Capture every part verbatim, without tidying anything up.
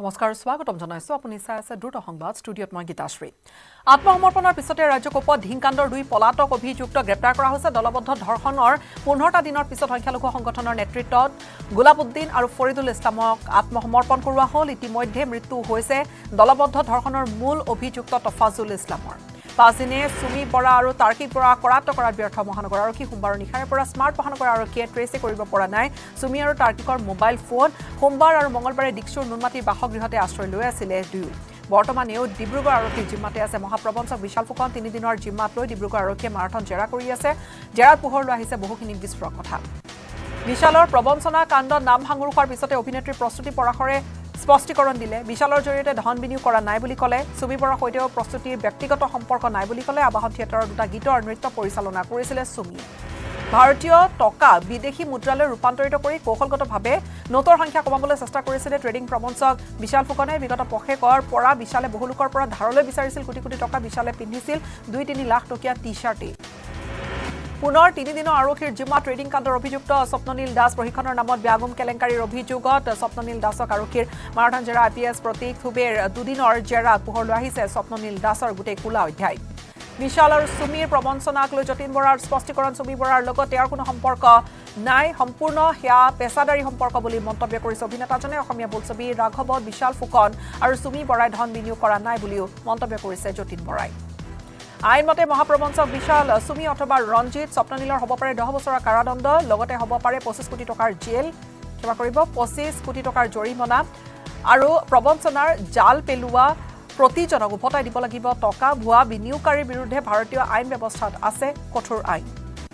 নমস্কাৰ স্বাগতম জনাইছো আপুনি চাই আছে দ্ৰুত সংবাদ ষ্টুডিঅত মই গীতাশ্ৰী আত্মসমৰ্পণৰ পিছতে ৰাজ্যকোপত ধিংকাণ্ডৰ দুই পলাতক অভিযুক্ত গ্ৰেপ্তাৰ কৰা হৈছে দলবদ্ধ ধৰ্ষণৰ পোন্ধৰটা দিনৰ পিছত সংখ্যালঘু সংগঠনৰ নেতৃত্বত গোলাপউদ্দিন আৰু ফৰিদুল ইছলামক আত্মসমৰ্পণ কৰোৱা হ'ল ইতিমধ্যে মৃত্যু হৈছে দলবদ্ধ ধৰ্ষণৰ মূল অভিযুক্ত তফাজুল ইছলামৰ পাঁচদিনে সুমি বৰা আৰু তাৰ্কিক বৰা কৰাত কৰাত ব্যৰ্থ মহানগৰ আৰক্ষী সোমবাৰৰ নিশাৰে পৰা স্মাৰ্ট মহানগৰ আৰক্ষীয়ে ট্ৰেছে কৰিব পৰা নাই সুমি আৰু তাৰ্কিকৰ মোবাইল ফোন সোমবাৰ আৰু মঙলবাৰে ডিক্সুৰ নুনমাটিৰ বাসগৃহতে আশ্ৰয় লৈ আছিল দুয়ো বৰ্তমানেও ডিব্ৰুগড় আৰক্ষীৰ জিম্মাতে আছে মহাপ্ৰবঞ্চক বিশাল ফুকন তিনি দিনৰ জিম্মাত লৈ ডিব্ৰুগড় আৰক্ষীয়ে মাৰাথন জেৰা কৰি আছে জেৰাত পোহৰ লৈ আহিছে বহুখিনি বিস্ফোৰক কথা বিশালৰ প্ৰবঞ্চনা কাণ্ডত নাম সাঙুৰি খোৱাৰ পিছতে অভিনেত্ৰী প্ৰস্তুতি পৰাশৰে স্পষ্টীকৰণ দিলে বিশালৰ জৰিয়তে ধন বিনিয়োগ কৰা নাই বুলি ক'লে সুমি বৰাৰ সৈতেও প্ৰস্তুতিৰ ব্যক্তিগত সম্পৰ্ক নাই বুলি ক'লে আবাহন থিয়েটাৰৰ দুটা গীত আৰু নৃত্য পৰিচালনা কৰিছিল সুমিয়ে ভাৰতীয় টকা বিদেশী মুদ্ৰালৈ ৰূপান্তৰিত কৰি কৌশলগতভাৱে নোটৰ সংখ্যা কমাবলৈ চেষ্টা কৰিছিল ট্ৰেডিং প্ৰবঞ্চক বিশাল ফুকনে বিগত পষেকৰ পৰা বিশালে বহু লোকৰ পৰা ধাৰলৈ বিচাৰিছিল কোটি কোটি টকা বিশালে পিন্ধিছিল দুই তিনি লাখ টকীয়া টি চাৰ্ট পুনৰ তিনি দিনৰ আৰক্ষীৰ জিম্মা ট্ৰেডিং কাণ্ডৰ অভিযুক্ত স্বপ্ননীল দাস প্ৰশিক্ষণৰ নামত ব্যাগুম কেলেংকাৰীৰ অভিযোগত স্বপ্ননীল দাসক আৰক্ষীৰ মাৰাথন জেৰা আই পি এছ প্ৰতীক থুবেৰ দুদিনৰ জেৰাত পোহৰ লৈ আহিছে স্বপ্ননীল দাসৰ গোটেই কোলা অধ্যায় বিশাল আৰু সুমিৰ প্ৰবঞ্চনাক লৈ যতীন বৰাৰ স্পষ্টীকৰণ সুমি বৰাৰ লগত তেওঁৰ কোনো সম্পৰ্ক নাই সম্পূৰ্ণ সেয়া পেছাদাৰী সম্পৰ্ক বুলি মন্তব্য কৰিছে অভিনেতাজনে অসমীয়া বোলছবি ৰাঘৱত বিশাল ফুকন আৰু সুমি বৰাই ধন বিনিয়োগ কৰা নাই বুলিও মন্তব্য কৰিছে যতীন বৰাই আইনমতে মহাপ্ৰবঞ্চক বিশাল সুমি অথবা ৰঞ্জিত স্বপ্ননীলৰ হ'ব পাৰে দহ বছৰৰ কাৰাদণ্ড লগতে হ'ব পাৰে পঁচিছ কোটি টকাৰ জেল ক্ষমা কৰিব পঁচিছ কোটি টকাৰ জৰিমনা আৰু প্ৰবঞ্চনাৰ জাল পেলোৱা প্ৰতিজনক উভতাই দিব লাগিব টকা ভুৱা বিনিয়োগকাৰীৰ বিৰুদ্ধে ভাৰতীয় আইন ব্যৱস্থাত আছে কঠোৰ আইন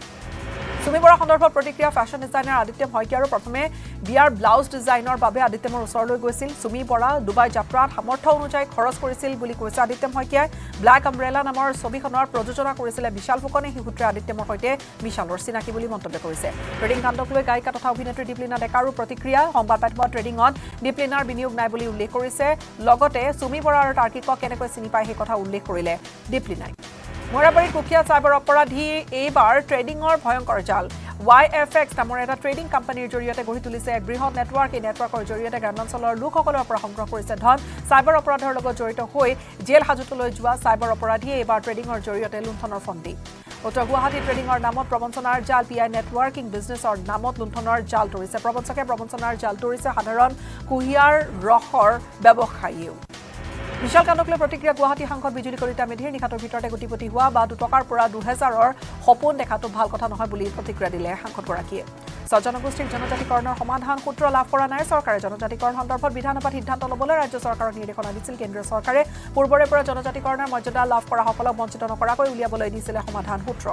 সুমি বৰা সন্দৰ্ভত প্ৰতিক্ৰিয়া ফেশ্বন ডিজাইনাৰ আদিত্যম শইকীয়া আৰু প্ৰথমে বিয়াৰ ব্লাউজ ডিজাইনৰ বাবে আদিত্যমৰ ওচৰলৈ গৈছিল সুমি বৰা ডুবাই যাত্ৰাত সামৰ্থ্য অনুযায়ী খৰচ কৰিছিল বুলি কৈছে আদিত্যম শইকীয়াই ব্লেক আমব্ৰেলা নামৰ ছবিখনৰ প্ৰযোজনা কৰিছিল বিশাল ফুকনে সেই সূত্ৰে আদিত্যমৰ সৈতে বিশালৰ চিনাকি বুলি মন্তব্য কৰিছে ট্ৰেডিং কাণ্ডক লৈ গায়িকা তথা অভিনেত্ৰী দীপলিনা ডেকাৰো প্ৰতিক্ৰিয়া সংবাদ মাধ্যমত ট্ৰেডিঙত দীপলিনাৰ বিনিয়োগ নাই বুলি উল্লেখ কৰিছে লগতে সুমি বৰা আৰু তাৰ্কিকক কেনেকৈ চিনি পায় সেই কথা উল্লেখ কৰিলে দীপলিনাই মৰাবাৰীত কুখ্যাত চাইবাৰ অপৰাধী এইবাৰ ট্ৰেডিঙৰ ভয়ংকৰ জাল ৱাই এফ এক্স নামৰ এটা ট্ৰেডিং কোম্পানীৰ জৰিয়তে গঢ়ি তুলিছে এক বৃহৎ নেটৱৰ্ক এই নেটৱৰ্কৰ জৰিয়তে গ্ৰামাঞ্চলৰ লোকসকলৰ পৰা সংগ্ৰহ কৰিছে ধন চাইবাৰ অপৰাধৰ লগত জড়িত হৈ জেল হাজতলৈ যোৱা চাইবাৰ অপৰাধীয়ে এইবাৰ ট্ৰেডিঙৰ জৰিয়তে লুণ্ঠনৰ ফন্দি উত্তৰ গুৱাহাটী ট্ৰেডিঙৰ নামত প্ৰবঞ্চনাৰ জাল পি আই নেটৱৰ্কিং বিজনেছৰ নামত লুণ্ঠনৰ জাল তৰিছে প্ৰবঞ্চকে প্ৰবঞ্চনাৰ জাল তৰিছে সাধাৰণ কুঁহিয়াৰ ৰসৰ ব্যৱসায়ীও বিশাল কাণ্ডক লৈ প্ৰতিক্ৰিয়া গুৱাহাটী সাংসদ বিজুলী কলিতা মেধিৰ নিশাটোৰ ভিতৰতে কোটিপতি হোৱা বা দুটকাৰ পৰা দুহেজাৰৰ সপোন দেখাটো ভাল কথা নহয় বুলি প্ৰতিক্ৰিয়া দিলে সাংসদগৰাকীয়ে স্বজনগোষ্ঠীৰ জনজাতিকৰণৰ সমাধান সূত্ৰ লাভ কৰা নাই চৰকাৰে জনজাতিকৰণ সন্দৰ্ভত বিধানসভাত সিদ্ধান্ত ল'বলৈ ৰাজ্য চৰকাৰক নিৰ্দেশনা দিছিল কেন্দ্ৰীয় চৰকাৰে পূৰ্বৰে পৰা জনজাতিকৰণৰ মৰ্যাদা লাভ কৰা সকলক বঞ্চিত নকৰাকৈ উলিয়াবলৈ দিছিলে সমাধান সূত্ৰ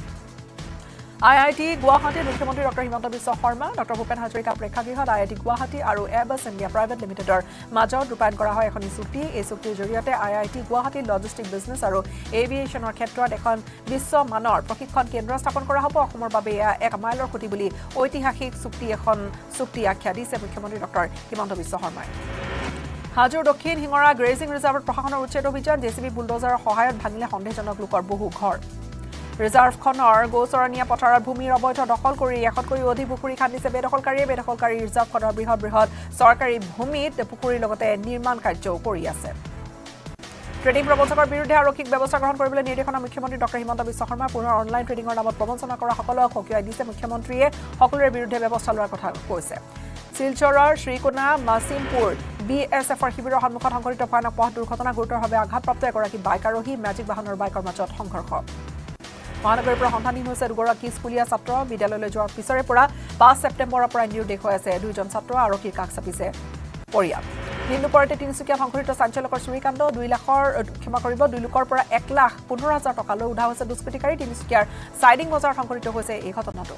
আই আই টি গুৱাহাটীৰ মুখ্যমন্ত্ৰী ডক্টৰ হিমন্ত বিশ্ব শৰ্মা ডক্টৰ ভূপেন হাজৰিকা প্ৰেক্ষাগৃহত আই আই টি গুৱাহাটী আৰু এবাছ ইণ্ডিয়া প্ৰাইভেট লিমিটেডৰ মাজত ৰূপায়ণ কৰা হয় এখন চুক্তি এই চুক্তিৰ জৰিয়তে আই আই টি গুৱাহাটীৰ লজিষ্টিক বিজনেছ আৰু এভিয়েশ্যনৰ ক্ষেত্ৰত এখন বিশ্বমানৰ প্ৰশিক্ষণ কেন্দ্ৰ স্থাপন কৰা হ'ব অসমৰ বাবে এয়া এক মাইলৰ খুঁটি বুলি ঐতিহাসিক চুক্তি এখন চুক্তি আখ্যা দিছে মুখ্যমন্ত্ৰী ডক্টৰ হিমন্ত বিশ্ব শৰ্মাই হাজোৰ দক্ষিণ শিঙৰা গ্ৰেজিং ৰিজাৰ্ভত প্ৰশাসনৰ উচ্ছেদ অভিযান জে চি বি বুলডোজাৰৰ সহায়ত ভাঙিলে সন্দেহজনক লোকৰ বহু ঘৰ ৰিজাৰ্ভখনৰ গৌচৰণীয়া পথাৰৰ ভূমিৰ অবৈধ দখল কৰি এশতকৈও অধিক পুখুৰী খান্দিছে বেদখলকাৰীয়ে বেদখলকাৰী ৰিজাৰ্ভখনৰ বৃহৎ বৃহৎ চৰকাৰী ভূমিত পুখুৰীৰ লগতে নিৰ্মাণ কাৰ্যও কৰি আছে ট্ৰেডিং প্ৰবঞ্চকৰ বিৰুদ্ধে আৰক্ষীক ব্যৱস্থা গ্ৰহণ কৰিবলৈ নিৰ্দেশনা মুখ্যমন্ত্ৰী ডক্টৰ হিমন্ত বিশ্ব শৰ্মা পুনৰ অনলাইন ট্ৰেডিঙৰ নামত প্ৰবঞ্চনা কৰা সকলক সকীয়াই দিছে মুখ্যমন্ত্ৰীয়ে সকলোৰে বিৰুদ্ধে ব্যৱস্থা লোৱাৰ কথা কৈছে শিলচৰৰ শ্ৰীকোনা মাছিমপুৰ বি এছ এফৰ শিবিৰৰ সন্মুখত সংঘটিত ভয়ানক পথ দুৰ্ঘটনা গুৰুতৰভাৱে আঘাতপ্ৰাপ্ত এগৰাকী বাইক আৰোহী মেজিক বাহনৰ বাইকৰ মাজত সংঘৰ্ষ মহানগৰীৰ পৰা সন্ধানহীন হৈছে দুগৰাকী স্কুলীয়া ছাত্ৰ বিদ্যালয়লৈ যোৱাৰ পিছৰে পৰা পাঁচ ছেপ্টেম্বৰৰ পৰা নিৰুদ্দেশ হৈ আছে দুইজন ছাত্ৰ আৰক্ষীৰ কাষ চাপিছে পৰিয়াল দিন দুপৰতে তিনিচুকীয়াত সংঘটিত চাঞ্চল্যকৰ চুৰিকাণ্ড দুই লাখৰ ক্ষমা কৰিব দুই লোকৰ পৰা এক লাখ পোন্ধৰ হাজাৰ টকালৈ উধাও হৈছে দুষ্কৃতিকাৰী তিনিচুকীয়াৰ চাইডিং বজাৰত সংঘটিত হৈছে এই ঘটনাটো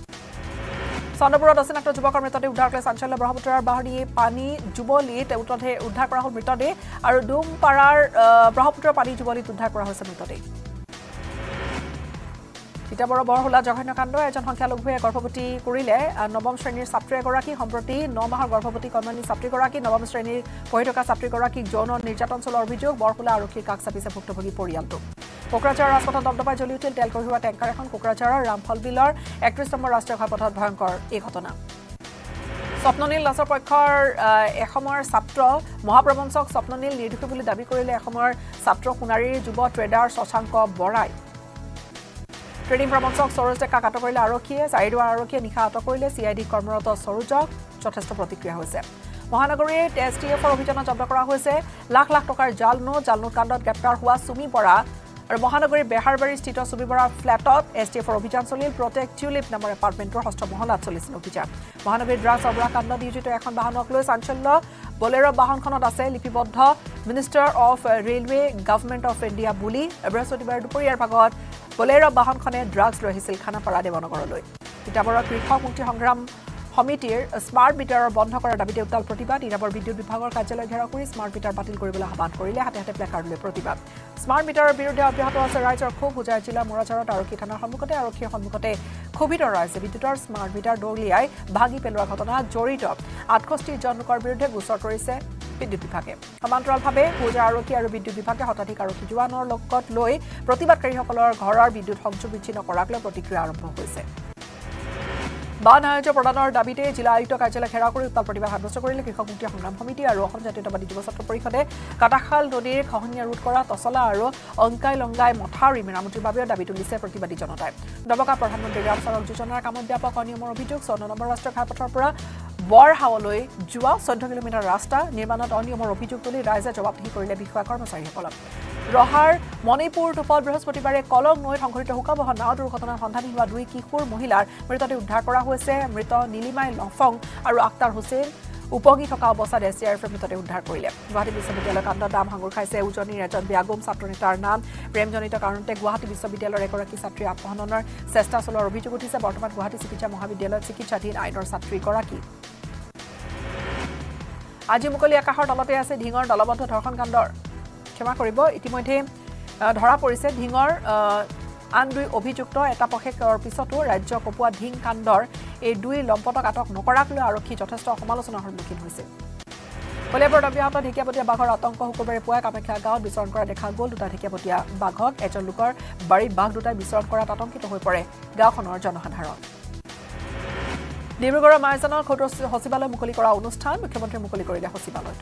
চন্দ্ৰপুৰত অচিনাক্ত যুৱকৰ মৃতদেহ উদ্ধাৰ কৰি চাঞ্চল্য ব্ৰহ্মপুত্ৰৰ বাঢ়ি পানী যুৱলীত উদ্ধাৰ কৰা হ'ল মৃতদেহ আৰু ডুমপাৰাৰ ব্ৰহ্মপুত্ৰৰ পানী যুৱলীত উদ্ধাৰ কৰা হৈছে মৃতদেহ তিতাবৰ বৰহোলা জঘন্য কাণ্ড এজন সংখ্যালঘুৱে গৰ্ভৱতী কৰিলে নৱম শ্ৰেণীৰ ছাত্ৰী এগৰাকী সম্প্ৰতি ন মাহৰ গৰ্ভৱতী কন্যানী ছাত্ৰীগৰাকী নৱম শ্ৰেণীৰ পঢ়ি থকা ছাত্ৰীগৰাকীক যৌন নিৰ্যাতন চলোৱাৰ অভিযোগ বৰহোলা আৰক্ষীৰ কাষ চাপিছে ভুক্তভোগী পৰিয়ালটো কোকৰাঝাৰৰ ৰাজপথত দপদপাই জ্বলি উঠিল তেল কঢ়িওৱা টেংকাৰ এখন কোকৰাঝাৰৰ ৰামফল বিলৰ একত্ৰিশ নম্বৰ ৰাষ্ট্ৰীয় ঘাইপথত ভয়ংকৰ এই ঘটনা স্বপ্ননীল দাসৰ পক্ষৰ এসময়ৰ ছাত্ৰ মহাপ্ৰবঞ্চক স্বপ্ননীল নিৰ্দোষী বুলি দাবী কৰিলে এসময়ৰ ছাত্ৰ সোণাৰীৰ যুৱ ট্ৰেডাৰ শশাংক বৰাই ট্ৰেডিং প্ৰবঞ্চক সৰোজ ডেকাক আটক কৰিলে আৰক্ষীয়ে চাৰিদুৱাৰ আৰক্ষীয়ে নিশা আটক কৰিলে চি আই ডি কৰ্মৰত সৰোজক যথেষ্ট প্ৰতিক্ৰিয়া হৈছে মহানগৰীত এছ টি এফৰ অভিযানত জব্দ কৰা হৈছে লাখ লাখ টকাৰ জাল নোট জাল নোট কাণ্ডত গ্ৰেপ্তাৰ হোৱা সুমি বৰা আৰু মহানগৰীৰ বেহাৰবাৰী স্থিত সুমি বৰাৰ ফ্লেটত এছ টি এফৰ অভিযান চলিল প্ৰটেক্ট টিউলিপ নামৰ এপাৰ্টমেণ্টৰ ষষ্ঠ মহলাত চলিছিল অভিযান মহানগৰীৰ ড্ৰাগছ সৰবৰাহ কাণ্ডত নিয়োজিত এখন বাহনক লৈ চাঞ্চল্য বলেৰো বাহনখনত আছে লিপিবদ্ধ minister of railway government of India বুলি বৃহস্পতিবাৰ দুপৰীয়াৰ ভাগত বলেৰো বাহনখনে ড্ৰাগছ লৈ আহিছিল খানাপাৰা দেৱনগৰলৈ তিতাবৰৰ কৃষক মুক্তি সংগ্ৰাম সমিতিৰ স্মাৰ্ট মিটাৰৰ বন্ধ কৰাৰ দাবীতে উত্তাল প্ৰতিবাদ ইৰাবৰ বিদ্যুৎ বিভাগৰ কাৰ্যালয় ঘেৰাও কৰি স্মাৰ্ট মিটাৰ বাতিল কৰিবলৈ আহ্বান কৰিলে হাতে হাতে প্লেকাৰ্ড লৈ প্ৰতিবাদ স্মাৰ্ট মিটাৰৰ বিৰুদ্ধে অব্যাহত আছে ৰাইজৰ ক্ষোভ হোজাই জিলাৰ মোৰাচাৰত আৰক্ষী থানাৰ সন্মুখতে আৰক্ষীৰ সন্মুখতে ক্ষোভিত ৰাইজে বিদ্যুতৰ স্মাৰ্ট মিটাৰ দলিয়াই ভাগি পেলোৱা ঘটনাত জড়িত আঠষষ্ঠি জন লোকৰ বিৰুদ্ধে গোচৰ তৰিছে বিদ্যুৎ বিভাগে সমান্তৰালভাৱে হোজাৰ আৰক্ষী আৰু বিদ্যুৎ বিভাগে শতাধিক আৰক্ষী জোৱানৰ লগত লৈ প্ৰতিবাদকাৰীসকলৰ ঘৰৰ বিদ্যুৎ সংযোগ বিচ্ছিন্ন কৰাক লৈ প্ৰতিক্ৰিয়া আৰম্ভ হৈছে বান সাহায্য প্ৰদানৰ দাবীতে জিলা আয়ুক্ত কাৰ্যালয় ঘেৰাও কৰি উত্তাল প্ৰতিবাদ সাব্যস্ত কৰিলে কৃষক মুক্তি সংগ্ৰাম সমিতি আৰু অসম জাতীয়তাবাদী যুৱ ছাত্ৰ পৰিষদে কাটাখাল নদীৰ খহনীয়া ৰোধ কৰা তছলা আৰু অংকাই লংগাই মথাউৰি মেৰামতিৰ বাবেও দাবী তুলিছে প্ৰতিবাদী জনতাই নৱকা প্ৰধানমন্ত্ৰী গ্ৰাম সড়ক যোজনাৰ কামত ব্যাপক অনিয়মৰ অভিযোগ চৌধ্য নম্বৰ ৰাষ্ট্ৰীয় ঘাইপথৰ পৰা বৰহাৱলৈ যোৱা চৈধ্য কিলোমিটাৰ ৰাস্তা নিৰ্মাণত অনিয়মৰ অভিযোগ তুলি ৰাইজে জবাবদিহি কৰিলে বিষয়া কৰ্মচাৰীসকলক ৰহাৰ মণিপুৰ টোপত বৃহস্পতিবাৰে কলং নৈত সংঘটিত শোকাবহ নাও দুৰ্ঘটনাত সন্ধানী হোৱা দুই কিশোৰ মহিলাৰ মৃতদেহ উদ্ধাৰ কৰা হৈছে মৃত নীলিমাই লফং আৰু আক্তাৰ হুছেইন উপঙি থকা অৱস্থাত এছ ডি আৰ এফে মৃতদেহ উদ্ধাৰ কৰিলে গুৱাহাটী বিশ্ববিদ্যালয় কাণ্ডত দাম সাঙুৰ খাইছে উজনিৰ এজন ব্যাগম ছাত্ৰ নেতাৰ নাম প্ৰেমজনিত কাৰণতে গুৱাহাটী বিশ্ববিদ্যালয়ৰ এগৰাকী ছাত্ৰীৰ আত্মহননৰ চেষ্টা চলোৱাৰ অভিযোগ উঠিছে বৰ্তমান গুৱাহাটী চিকিৎসা মহাবিদ্যালয়ত চিকিৎসাধীন আইনৰ ছাত্ৰীগৰাকী আজি মুকলি আকাশৰ তলতে আছে ঢিঙৰ দলবদ্ধ ধৰ্ষণ কাণ্ডৰ ক্ষমা কৰিব ইতিমধ্যে ধৰা পৰিছে ঢিঙৰ আন দুই অভিযুক্ত এটা পক্ষৰ পিছতো ৰাজ্য কপোৱা ঢিং কাণ্ডৰ এই দুই লম্পটক আটক নকৰাক লৈ আৰক্ষী যথেষ্ট সমালোচনাৰ সন্মুখীন হৈছে কলিয়াবৰত অব্যাহত ঢেকীয়াপতীয়া বাঘৰ আতংক শুকুৰবাৰে পুৱাই কামাখ্যা গাঁৱত বিচৰণ কৰা দেখা গ'ল দুটা ঢেকীয়াপতীয়া বাঘক এজন লোকৰ বাৰীত বাঘ দুটাই বিচৰণ কৰাত আতংকিত হৈ পৰে গাঁওখনৰ জনসাধাৰণ ডিব্ৰুগড়ৰ মাইজানৰ ক্ষুদ্ৰ সচিবালয় মুকলি কৰা অনুষ্ঠান মুখ্যমন্ত্ৰীয়ে মুকলি কৰিলে সচিবালয়টো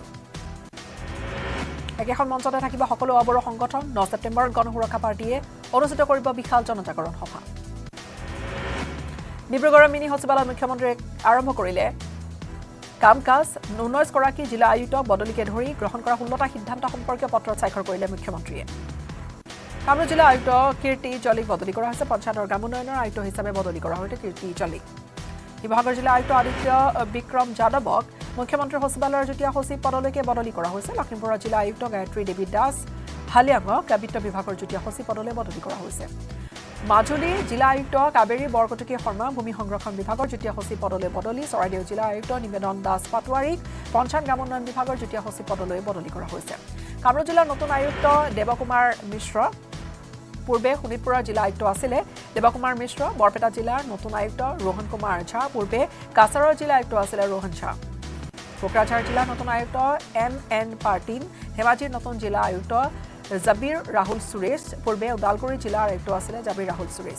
একেখন মঞ্চতে থাকিব সকলো অৱৰ সংগঠন ন ছেপ্টেম্বৰত গণসুৰক্ষা পাৰ্টিয়ে অনুষ্ঠিত কৰিব বিশাল জনজাগৰণ সভা ডিব্ৰুগড়ৰ মিনি সচিবালয়ত মুখ্যমন্ত্ৰীয়ে আৰম্ভ কৰিলে কাম কাজ ঊনৈছ গৰাকী জিলা আয়ুক্তক বদলিকে ধৰি গ্ৰহণ কৰা ষোল্লটা সিদ্ধান্ত সম্পৰ্কীয় পত্ৰত স্বাক্ষৰ কৰিলে মুখ্যমন্ত্ৰীয়ে কামৰূপ জিলা আয়ুক্ত কীৰ্তি জলিক বদলি কৰা হৈছে পঞ্চায়তৰ গ্ৰাম উন্নয়নৰ আয়ুক্ত হিচাপে বদলি কৰা হৈছে কীৰ্তি জলিক শিৱসাগৰ জিলা আয়ুক্ত আদিত্য বিক্ৰম যাদৱক মুখ্যমন্ত্ৰী সচিবালয়ৰ যুটীয়া সচিব পদলৈকে বদলি কৰা হৈছে লখিমপুৰৰ জিলা আয়ুক্ত গায়ত্ৰী দেৱী দাস হালিয়াঙক বিত্ত বিভাগৰ যুটীয়া সচিব পদলৈ বদলি কৰা হৈছে মাজুলী জিলা আয়ুক্ত কাবেৰী বৰকটকী শৰ্মা ভূমি সংৰক্ষণ বিভাগৰ যুটীয়া সচিব পদলৈ বদলি চৰাইদেউ জিলা আয়ুক্ত নিবেদন দাস পাটোৱাৰীক পঞ্চায়ত গ্ৰাম উন্নয়ন বিভাগৰ যুটীয়া সচিব পদলৈ বদলি কৰা হৈছে কামৰূপ জিলাৰ নতুন আয়ুক্ত দেৱকুমাৰ মিশ্ৰ পূৰ্বে শোণিতপুৰৰ জিলা আয়ুক্ত আছিলে দেৱকুমাৰ মিশ্ৰ বৰপেটা জিলাৰ নতুন আয়ুক্ত ৰোহন কুমাৰ ঝা পূৰ্বে কাছাৰৰ জিলা আয়ুক্ত আছিলে ৰোহন ঝা কোকৰাঝাৰ জিলাৰ নতুন আয়ুক্ত এম এন পাৰ্টিন ধেমাজিৰ নতুন জিলা আয়ুক্ত জাবিৰ ৰাহুল সুৰেশ পূৰ্বে ওদালগুৰি জিলাৰ আয়ুক্ত আছিলে জাবিৰ ৰাহুল সুৰেশ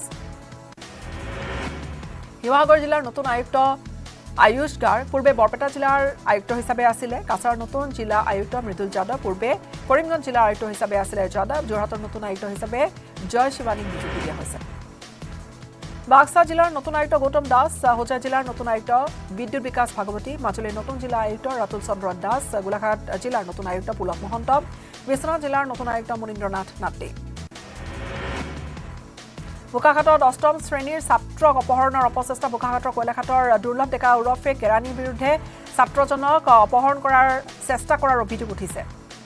শিৱসাগৰ জিলাৰ নতুন আয়ুক্ত আয়ুষ গাৰ পূৰ্বে বৰপেটা জিলাৰ আয়ুক্ত হিচাপে আছিলে কাছাৰৰ নতুন জিলা আয়ুক্ত মৃদুল যাদৱ পূৰ্বে কৰিমগঞ্জ জিলাৰ আয়ুক্ত হিচাপে আছিলে যাদৱ যোৰহাটৰ নতুন আয়ুক্ত হিচাপে জয় শিৱানীক নিযুক্তি দিয়া হৈছে বাক্সা জিলাৰ নতুন আয়ুক্ত গৌতম দাস হোজাই জিলাৰ নতুন আয়ুক্ত বিদ্যুৎ বিকাশ ভাগৱতী মাজুলীৰ নতুন জিলা আয়ুক্ত ৰাতুল চন্দ্ৰ দাস গোলাঘাট জিলাৰ নতুন আয়ুক্ত পুলক মহন্ত বিশ্বনাথ জিলাৰ নতুন আয়ুক্ত মনীন্দ্ৰনাথ নাট্টে বোকাখাটত অষ্টম শ্ৰেণীৰ ছাত্ৰক অপহৰণৰ অপচেষ্টা বোকাখাটৰ কয়লাঘাটৰ দুৰ্লভ ডেকা ওৰফে কেৰাণীৰ বিৰুদ্ধে ছাত্ৰজনক অপহৰণ কৰাৰ চেষ্টা কৰাৰ অভিযোগ উঠিছে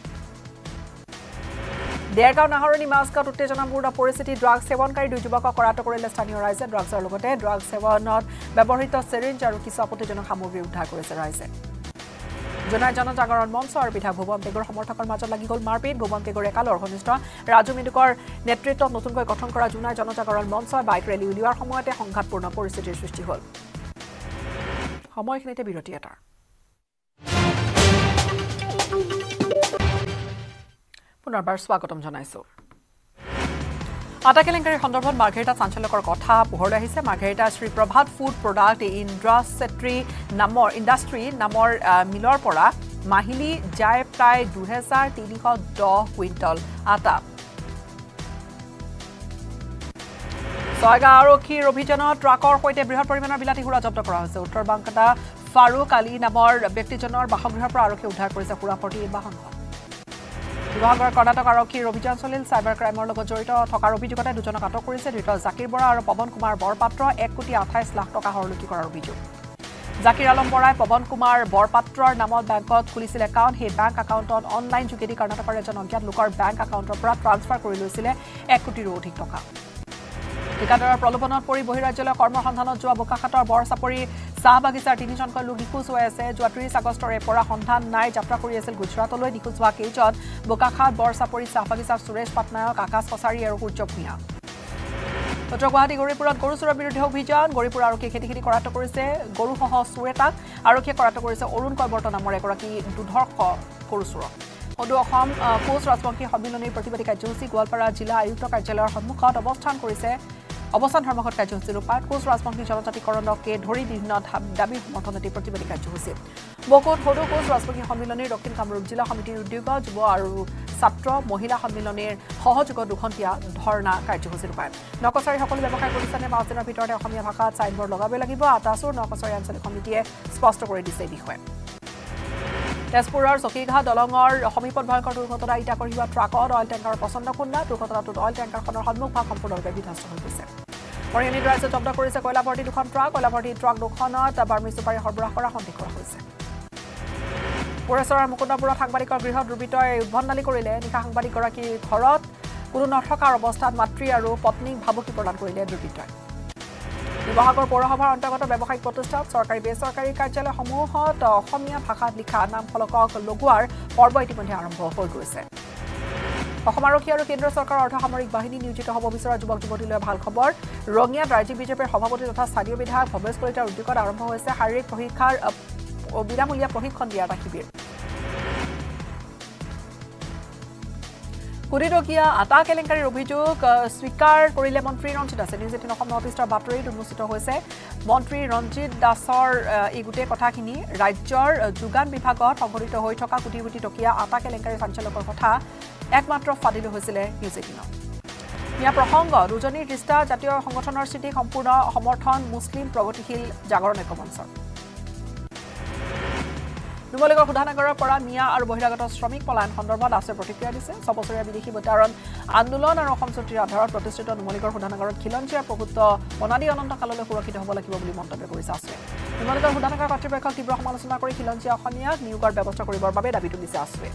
দেৰগাঁও নাহৰণি মাছগাঁৱত উত্তেজনাপূৰ্ণ পৰিস্থিতি ড্ৰাগছ সেৱনকাৰী দুই যুৱকক কৰাটো কৰিলে স্থানীয় ৰাইজে ড্ৰাগছৰ লগতে ড্ৰাগছ সেৱনত ব্যৱহৃত চিৰিঞ্জ আৰু কিছু আপত্তিজনক সামগ্ৰী উদ্ধাৰ কৰিছে ৰাইজে জনাই জনজাগৰণ মঞ্চ আৰু বিধায়ক ভুৱন পেগুৰ সমৰ্থকৰ মাজত লাগি গ'ল মাৰপিট ভুৱন পেগুৰ একালৰ ঘনিষ্ঠ ৰাজু মিডুকৰ নেতৃত্বত নতুনকৈ গঠন কৰা জনাই জনজাগৰণ মঞ্চই বাইক ৰেলী উলিওৱাৰ সময়তে সংঘাতপূৰ্ণ পৰিস্থিতিৰ সৃষ্টি হ'ল সময়খিনিতে বিৰতি এটাৰ পুনৰবাৰ স্বাগতম জনাইছো আটা কেলেংকাৰীৰ সন্দৰ্ভত মাৰ্ঘেৰিটা চাঞ্চল্যকৰ কথা পোহৰলৈ আহিছে। Margherita Shri Prabhat food product industry নামৰ ইণ্ডাষ্ট্ৰী নামৰ মিলৰ পৰা মাহিলী যায় প্ৰায় দুহেজাৰ তিনিশ দহ কুইণ্টল আটা। ছয়গাঁও আৰক্ষীৰ অভিযানত ট্ৰাকৰ সৈতে বৃহৎ পৰিমাণৰ বিলাতী সুৰা জব্দ কৰা হৈছে। উত্তৰ বাংকাটা ফাৰুক আলী নামৰ ব্যক্তিজনৰ বাসগৃহৰ পৰা আৰক্ষীয়ে উদ্ধাৰ কৰিছে সুৰাপৰ্টি বাহনখন। শিৱসাগৰ কৰ্ণাটক আৰক্ষীৰ অভিযান চলিল। চাইবাৰ ক্ৰাইমৰ লগত জড়িত থকাৰ অভিযোগতে দুজনক আটক কৰিছে। ধৃত জাকিৰ বৰা আৰু পৱন কুমাৰ বৰপাত্ৰ এক কোটি আঠাইছ লাখ টকা হৰলুকি কৰাৰ অভিযোগ। জাকিৰ আলম বৰাই পৱন কুমাৰ বৰপাত্ৰৰ নামত বেংকত খুলিছিল একাউণ্ট। সেই বেংক একাউণ্টত অনলাইন যোগেদি কৰ্ণাটকৰ এজন অজ্ঞাত লোকৰ বেংক একাউণ্টৰ পৰা ট্ৰান্সফাৰ কৰি লৈছিলে এক কোটিৰো অধিক টকা। ঠিকাদাৰৰ প্ৰলোভনত পৰি বহিৰাজ্যলৈ কৰ্মৰ সন্ধানত যোৱা বোকাখাটৰ বৰচাপৰি চাহ বাগিচাৰ তিনিজনকৈ লোক নিখোজ হৈ আছে। যোৱা ত্ৰিছ আগষ্টৰে পৰা সন্ধান নাই। যাত্ৰা কৰি আছিল গুজৰাটলৈ। নিখোজ হোৱা কেইজন বোকাখাট বৰচাপৰি চাহ বাগিচাৰ সুৰেশ পাটনায়ক, আকাশ কছাৰী আৰু সূৰ্য ভূঞা। উত্তৰ গুৱাহাটী গৌৰীপুৰত গৰু চোৰৰ বিৰুদ্ধে অভিযান। গৌৰীপুৰ আৰক্ষীয়ে খেতি খেতি কৰায়ত্ব কৰিছে গৰুসহ চোৰ এটাক। আৰক্ষীয়ে কৰায়ত্ব কৰিছে অৰুণ কৈবৰ্ত নামৰ এগৰাকী দুৰ্ধৰ্ষ গৰু চোৰক। সদৌ অসম কোচ ৰাজবংশী সন্মিলনীৰ প্ৰতিবাদী কাৰ্যসূচী গোৱালপাৰা জিলা আয়ুক্ত কাৰ্যালয়ৰ সন্মুখত অৱস্থান কৰিছে অৱস্থান ধৰ্মঘট কাৰ্যসূচী ৰূপায়ণ। কোচ ৰাজবংশী জনজাতিকৰণকে ধৰি বিভিন্ন দাবীৰ সমৰ্থনতে প্ৰতিবাদী কাৰ্যসূচী। বকুত সদৌ কোচ ৰাজবংশী সন্মিলনীৰ দক্ষিণ কামৰূপ জিলা সমিতিৰ উদ্যোগত যুৱ আৰু ছাত্ৰ মহিলা সন্মিলনীৰ সহযোগত দুখনতীয়া ধৰ্ণা কাৰ্যসূচী ৰূপায়ণ। নকছাৰী সকলো ব্যৱসায় প্ৰতিষ্ঠানে পাঁচ দিনৰ ভিতৰতে অসমীয়া ভাষাত চাইনবৰ্ড লগাবই লাগিব। আটাচুৰ নকছাৰী আঞ্চলিক সমিতিয়ে স্পষ্ট কৰি দিছে এই বিষয়ে। তেজপুৰৰ চকীঘাট দলঙৰ সমীপত ভয়ংকৰ দুৰ্ঘটনা। ইটা কঢ়িওৱা ট্ৰাকত অইল টেংকাৰৰ প্ৰচণ্ড খুন্দা। দুৰ্ঘটনাটোত অইল টেংকাৰখনৰ সন্মুখভাগ সম্পূৰ্ণৰূপে বিধ্বস্ত হৈ গৈছে। মৰিয়নীত ৰাইজে জব্দ কৰিছে কয়লাভৰ্তি দুখন ট্ৰাক। কয়লাভৰ্তি ট্ৰাক দুখনত বাৰ্মি চুপাৰী সৰবৰাহ কৰা সন্দেহ কৰা হৈছে। পৰেশ্বৰৰ মুকুন্দপুৰত সাংবাদিকৰ গৃহত দুৰ্বৃত্তই উদ্ভণ্ডালি কৰিলে। নিশা সাংবাদিকগৰাকীৰ ঘৰত কোনো নথকাৰ অৱস্থাত মাতৃ আৰু পত্নীক ভাবুকি প্ৰদান কৰিলে দুৰ্বৃত্তই। শিৱসাগৰ পৌৰসভাৰ অন্তৰ্গত ব্যৱসায়িক প্ৰতিষ্ঠান চৰকাৰী বেচৰকাৰী কাৰ্যালয়সমূহত অসমীয়া ভাষাত লিখা নাম ফলকক লগোৱাৰ পৰ্ব ইতিমধ্যে আৰম্ভ হৈ গৈছে। অসম আৰক্ষী আৰু কেন্দ্ৰ চৰকাৰৰ অৰ্ধসামৰিক বাহিনী নিয়োজিত হ'ব বিচৰা যুৱক যুৱতীলৈ ভাল খবৰ। ৰঙিয়াত ৰাজ্যিক বিজেপিৰ সভাপতি তথা স্থানীয় বিধায়ক ভৱেশ কলিতাৰ উদ্যোগত আৰম্ভ হৈছে শাৰীৰিক প্ৰশিক্ষাৰ বিনামূলীয়া প্ৰশিক্ষণ দিয়াৰ এটা শিবিৰ। কোটি টকীয়া আটা কেলেংকাৰীৰ অভিযোগ স্বীকাৰ কৰিলে মন্ত্ৰী ৰঞ্জিত দাসে। নিউজ এইটিন অসম নৰ্থ ইষ্টৰ বাতৰিত উন্মোচিত হৈছে মন্ত্ৰী ৰঞ্জিত দাসৰ এই গোটেই কথাখিনি। ৰাজ্যৰ যোগান বিভাগত সংঘটিত হৈ থকা কোটি কোটি টকীয়া আটা কেলেংকাৰীৰ চাঞ্চল্যকৰ কথা একমাত্ৰ ফাদিল হৈছিলে নিউজ এইটিনৰ। ইয়াৰ প্ৰসংগত উজনিৰ তিষ্টা জাতীয় সংগঠনৰ স্থিতিক সম্পূৰ্ণ সমৰ্থন মুছলিম প্ৰগতিশীল জাগৰণ ঐক্য মঞ্চৰ। নুমলীগড় শোধানাগাৰৰ পৰা মিয়া আৰু বহিৰাগত শ্ৰমিক পলায়ন সন্দৰ্ভত আছে প্ৰতিক্ৰিয়া দিছে। ছবছৰীয়া বিদেশী বৈতাৰণ আন্দোলন আৰু অসম চুক্তিৰ আধাৰত প্ৰতিষ্ঠিত নুমলীগড় শোধানাগাৰত খিলঞ্জীয়াৰ প্ৰভুত্ব অনাদি অনন্তকাললৈ সুৰক্ষিত হ'ব লাগিব বুলি মন্তব্য কৰিছে আছুৱে। নুমলীগড় শোধানাগাৰ কৰ্তৃপক্ষক তীব্ৰ সমালোচনা কৰি খিলঞ্জীয়া অসমীয়াক নিয়োগৰ ব্যৱস্থা কৰিবৰ বাবে দাবী তুলিছে আছুৱে।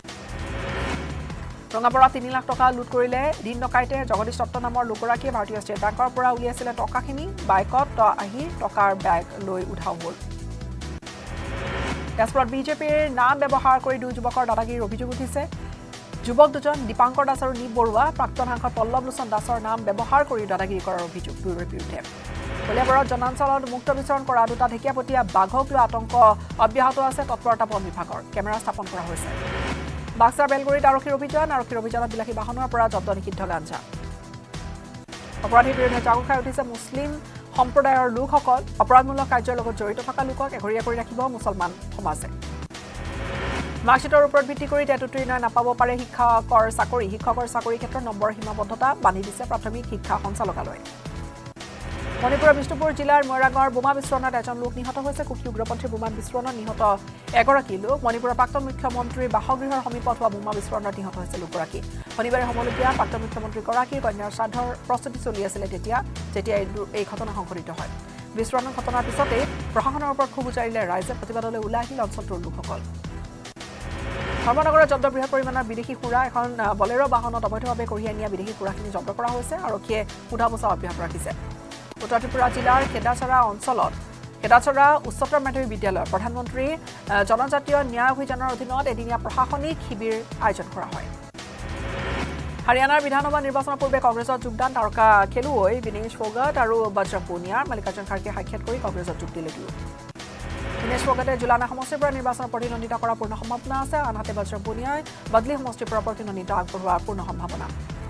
ৰঙাপাৰাত তিনি লাখ টকা লুট কৰিলে দিন ডকাইতে। জগদীশ দত্ত নামৰ লোকগৰাকীয়ে ভাৰতীয় ষ্টেট বেংকৰ পৰা উলিয়াইছিলে টকাখিনি। বাইকত আহি টকাৰ বেগ লৈ উধাও হ'ল। তেজপুৰত বিজেপিৰ নাম ব্যৱহাৰ কৰি দুই যুৱকৰ দাদাগিৰিৰ অভিযোগ উঠিছে। যুৱক দুজন দীপাংকৰ দাস আৰু নীপ বৰুৱা প্ৰাক্তন সাংসদ পল্লৱ লোচন দাসৰ নাম ব্যৱহাৰ কৰি দাদাগিৰি কৰাৰ অভিযোগ দুয়োৰে বিৰুদ্ধে। কলিয়াবৰত জনাঞ্চলত মুক্ত বিচৰণ কৰা দুটা ঢেকীয়াপতীয়া বাঘক লৈ আতংক অব্যাহত আছে তৎপৰতা বন বিভাগৰ। কেমেৰা স্থাপন কৰা হৈছে। বাক্সাৰ বেলগুৰিত আৰক্ষীৰ অভিযান। আৰক্ষীৰ অভিযানত বিলাসী বাহনৰ পৰা জব্দ নিষিদ্ধ গাঞ্জা। অপৰাধীৰ বিৰুদ্ধে জাগো খাই উঠিছে মুছলিম সম্প্ৰদায়ৰ লোকসকল। অপৰাধমূলক কাৰ্যৰ লগত জড়িত থকা লোকক এঘৰীয়া কৰি ৰাখিব মুছলমান সমাজে। মাৰ্কশ্বিটৰ ওপৰত ভিত্তি কৰি টেট উত্তীৰ্ণ নাপাব পাৰে শিক্ষকৰ চাকৰি। শিক্ষকৰ চাকৰিৰ ক্ষেত্ৰত নম্বৰ সীমাবদ্ধতা বান্ধি দিছে প্ৰাথমিক শিক্ষা সঞ্চালকালয়ে। মণিপুৰৰ বিষ্ণুপুৰ জিলাৰ মৈৰাঙৰ বোমা বিস্ফোৰণত এজন লোক নিহত হৈছে। কুকি উগ্ৰপন্থীৰ বোমা বিস্ফোৰণত নিহত এগৰাকী লোক। মণিপুৰৰ প্ৰাক্তন মুখ্যমন্ত্ৰীৰ বাসগৃহৰ সমীপত হোৱা বোমা বিস্ফোৰণত নিহত হৈছে লোকগৰাকী। শনিবাৰে হ'বলগীয়া প্ৰাক্তন মুখ্যমন্ত্ৰীগৰাকীৰ কন্যাৰ শ্ৰাদ্ধৰ প্ৰস্তুতি চলি আছিলে তেতিয়া যেতিয়া এই ঘটনা সংঘটিত হয়। বিস্ফোৰণৰ ঘটনাৰ পিছতেই প্ৰশাসনৰ ওপৰত ক্ষোভ উজাৰিলে ৰাইজে। প্ৰতিবাদলৈ ওলাই আহিল অঞ্চলটোৰ লোকসকল। ধৰ্মনগৰত জব্দ বৃহৎ পৰিমাণৰ বিদেশী সুৰা। এখন বলেৰো বাহনত অবৈধভাৱে কঢ়িয়াই নিয়া বিদেশী সুৰাখিনি জব্দ কৰা হৈছে। আৰক্ষীয়ে সোধা পোছা অব্যাহত ৰাখিছে। উত্তৰ ত্ৰিপুৰা জিলাৰ খেদাচৰা অঞ্চলত খেদাচৰা উচ্চতৰ মাধ্যমিক বিদ্যালয়ত প্ৰধানমন্ত্ৰী জনজাতীয় ন্যায় অভিযানৰ অধীনত এদিনীয়া প্ৰশাসনিক শিবিৰ আয়োজন কৰা হয়। হাৰিয়ানাৰ বিধানসভা নিৰ্বাচনৰ পূৰ্বে কংগ্ৰেছত যোগদান তাৰকা খেলুৱৈ বিনেশ ফোগট আৰু বজৰং পুনিয়াৰ। মল্লিকাৰ্জুন খাৰ্গে সাক্ষাৎ কৰি কংগ্ৰেছত যোগ দিলে দুয়ো। বিনেশ ফোগটে জুলানা সমষ্টিৰ পৰা নিৰ্বাচনত প্ৰতিদ্বন্দ্বিতা কৰাৰ পূৰ্ণ সম্ভাৱনা আছে। আনহাতে বজৰং পুনিয়াই বদলি সমষ্টিৰ পৰা প্ৰতিদ্বন্দ্বিতা আগবঢ়োৱাৰ পূৰ্ণ সম্ভাৱনা।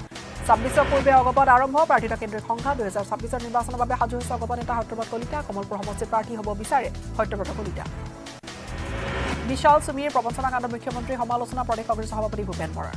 ছাব্বিছৰ পূৰ্বে অগপত আৰম্ভ প্ৰাৰ্থিতা কেন্দ্ৰিক সংখ্যা দুই হাজাৰ ছাব্বিছৰ নিৰ্বাচনৰ বাবে সাজু হৈছে অগপ নেতা সত্যব্ৰত কলিতা কমলপুৰ সমষ্টিত প্ৰাৰ্থী হ'ব বিচাৰে সত্যব্ৰত কলিতা বিশাল সুমীৰ প্ৰবঞ্চনা কাণ্ড মুখ্যমন্ত্ৰী সমালোচনা প্ৰদেশ কংগ্ৰেছ সভাপতি ভূপেন বৰা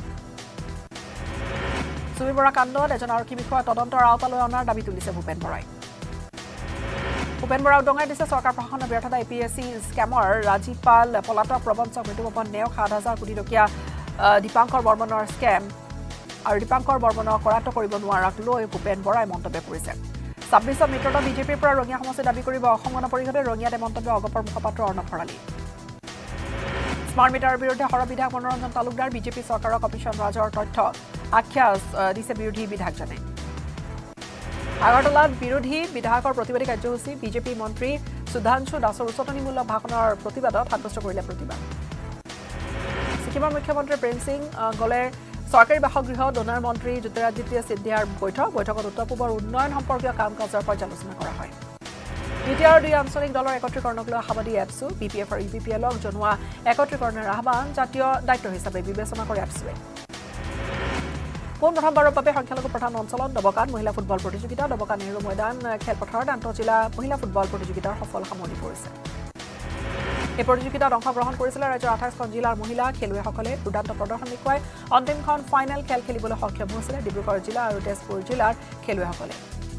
সুমী বৰা কাণ্ডত এজন আৰক্ষী বিষয়া তদন্তৰ আওতালৈ অনাৰ দাবী তুলিছে ভূপেন বৰাই ভূপেন বৰা উদঙাই দিছে চৰকাৰ প্ৰশাসনৰ ব্যৰ্থতা এ পি এছ চি স্কেমৰ ৰাজীপাল পলাতক প্ৰবঞ্চক মৃত্যুপন নেওক সাত হাজাৰ কোটি টকীয়া দীপাংকৰ বৰ্মনৰ স্কেম আৰু দীপাংকৰ বৰ্মনক কৰাত কৰিব নোৱাৰাক লৈ ভূপেন বৰাই মন্তব্য কৰিছে ছাব্বিছত মিত্ৰতা বিজেপিৰ পৰা ৰঙিয়া সমষ্টি দাবী কৰিব অসম গণ পৰিষদে ৰঙিয়াতে মন্তব্য অগপৰ মুখপাত্ৰ অৰ্ণৱ ভৰালী স্মাৰ্ট মিটাৰৰ বিৰুদ্ধে সৰব বিধায়ক মনোৰঞ্জন তালুকদাৰ বিজেপি চৰকাৰৰ কমিশ্যন ৰাজৰ তথ্য আখ্যাস দিছে বিৰোধী বিধায়কজনে আগৰতলাত বিৰোধী বিধায়কৰ প্ৰতিবাদী কাৰ্যসূচী বিজেপি মন্ত্ৰী সুধাংশু দাসৰ উচতনিমূলক ভাষণৰ প্ৰতিবাদত সাব্যস্ত কৰিলে প্ৰতিবাদ ছিকিমৰ মুখ্যমন্ত্ৰী প্ৰেম সিং গলে চৰকাৰী বাসগৃহ ডোনাৰ মন্ত্ৰী জ্যোতিৰাদিত্য সিন্ধিয়াৰ বৈঠক বৈঠকত উত্তৰ পূবৰ উন্নয়ন সম্পৰ্কীয় কাম কাজৰ পৰ্যালোচনা কৰা হয় বি টি আৰৰ দুই আঞ্চলিক দলৰ একত্ৰীকৰণক লৈ আশাবাদী এপছু বি পি এফ আৰু ইউ পি পি এলক জনোৱা একত্ৰীকৰণৰ আহ্বান জাতীয় দায়িত্ব হিচাপে বিবেচনা কৰে এপছুৱে পোন প্ৰথমবাৰৰ বাবে সংখ্যালঘু প্ৰধান অঞ্চলত দবকাত মহিলা ফুটবল প্ৰতিযোগিতা দবকা নেহৰু ময়দান খেলপথাৰত আন্তঃজিলা মহিলা ফুটবল প্ৰতিযোগিতাৰ সফল সামৰণি পৰিছে এই প্ৰতিযোগিতাত অংশগ্ৰহণ কৰিছিল ৰাজ্যৰ আঠাইছখন জিলাৰ মহিলা খেলুৱৈসকলে দুৰ্দান্ত প্ৰদৰ্শন দেখুৱাই অন্তিমখন ফাইনেল খেল খেলিবলৈ সক্ষম হৈছিলে ডিব্ৰুগড় জিলা আৰু তেজপুৰ জিলাৰ খেলুৱৈসকলে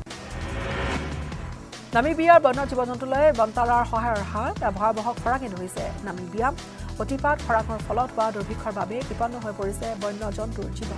নামিবিয়াৰ বন্য জীৱ জন্তুলৈ বন্তাৰাৰ সহায়ৰ হাত ভয়াৱহ খৰাঙে ধৰিছে নামিবিয়া অতিপাত খৰাঙৰ ফলত হোৱা দুৰ্ভিক্ষৰ বাবে বিপন্ন হৈ পৰিছে বন্য জন্তুৰ জীৱন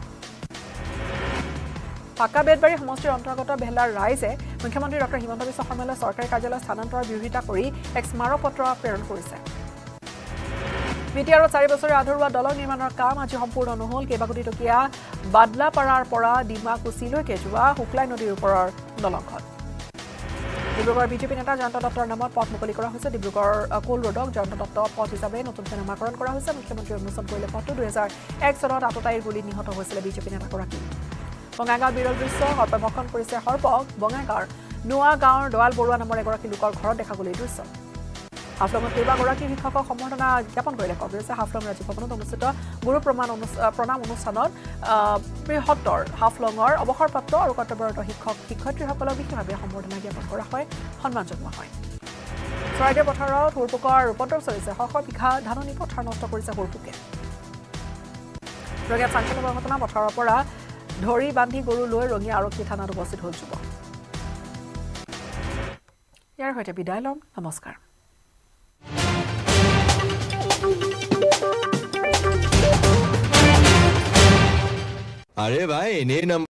পাকা বেদবাৰী সমষ্টিৰ অন্তৰ্গত বেহলাৰ ৰাইজে মুখ্যমন্ত্ৰী ডক্টৰ হিমন্ত বিশ্ব শৰ্মালৈ চৰকাৰী কাৰ্যালয় স্থানান্তৰৰ বিৰোধিতা কৰি এক স্মাৰক পত্ৰ প্ৰেৰণ কৰিছে বি টি আৰৰ চাৰি বছৰীয়া আধৰুৱা দলং নিৰ্মাণৰ কাম আজি সম্পূৰ্ণ নহল কেইবাকোটি টকীয়া বাদলাপাৰাৰ পৰা ডিমাকুচিলৈকে যোৱা শুক্লাই নদীৰ ওপৰৰ দলংখন ডিব্ৰুগড় বিজেপি নেতা জয়ন্ত দত্তৰ নামত পথ মুকলি কৰা হৈছে ডিব্ৰুগড় কোল ৰোডক জয়ন্ত দত্ত পথ হিচাপে নতুনকৈ নামাকৰণ কৰা হৈছে মুখ্যমন্ত্ৰীয়ে উন্মোচন কৰিলে পথটো দুহেজাৰ এক চনত আততায়ীৰ গুলীত নিহত হৈছিলে বিজেপি নেতাগৰাকী বঙাইগাঁৱৰ বিৰল দৃশ্য সৰ্পভক্ষণ কৰিছে সৰ্পক বঙাইগাঁৱৰ নোৱা গাঁৱৰ দয়াল বৰুৱা নামৰ এগৰাকী লোকৰ ঘৰত দেখা গ'ল এই দৃশ্য হাফলঙত কেইবাগৰাকী শিক্ষকক সম্বৰ্ধনা জ্ঞাপন কৰিলে কংগ্ৰেছে হাফলং ৰাজভৱনত অনুষ্ঠিত গুৰু প্ৰমাণ প্ৰণাম অনুষ্ঠানত বৃহত্তৰ হাফলঙৰ অৱসৰপ্ৰাপ্ত আৰু কৰ্তব্যৰত শিক্ষক শিক্ষয়িত্ৰীসকলক বিশেষভাৱে সম্বৰ্ধনা জ্ঞাপন কৰা হয় সন্মান জনোৱা হয় চৰাইদেউ পথাৰত হুৰপোকৰ ৰূপান্তৰ চলিছে শ শ বিঘা ধাননি পথাৰ নষ্ট কৰিছে হুৰপোকে ৰঙিয়াত চাঞ্চল্যকৰ ঘটনা পথাৰৰ পৰা ধৰি বান্ধি গৰু লৈ ৰঙিয়া আৰক্ষী থানাত উপস্থিত হ'ল যুৱক ইয়াৰ সৈতে বিদায় ল'ম নমস্কাৰ अरे भाई इन्हें